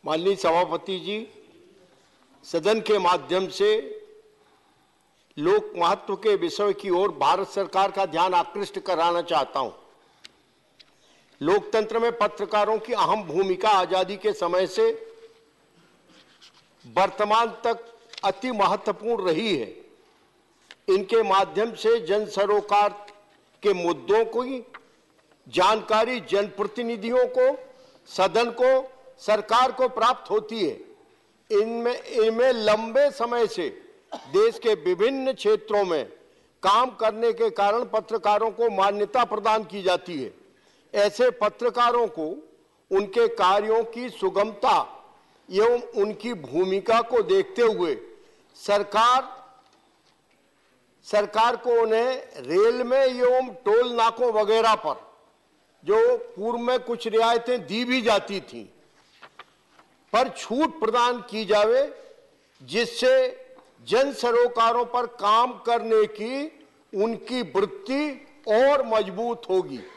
माननीय सभापति जी, सदन के माध्यम से लोक महत्व के विषय की ओर भारत सरकार का ध्यान आकृष्ट कराना चाहता हूं। लोकतंत्र में पत्रकारों की अहम भूमिका आजादी के समय से वर्तमान तक अति महत्वपूर्ण रही है। इनके माध्यम से जन सरोकार के मुद्दों की जानकारी जनप्रतिनिधियों को, सदन को, सरकार को प्राप्त होती है। इनमें लंबे समय से देश के विभिन्न क्षेत्रों में काम करने के कारण पत्रकारों को मान्यता प्रदान की जाती है। ऐसे पत्रकारों को उनके कार्यों की सुगमता एवं उनकी भूमिका को देखते हुए सरकार को उन्हें रेल में एवं टोल नाकों वगैरह पर जो पूर्व में कुछ रियायतें दी भी जाती थीं, पर छूट प्रदान की जावे, जिससे जन सरोकारों पर काम करने की उनकी वृत्ति और मजबूत होगी।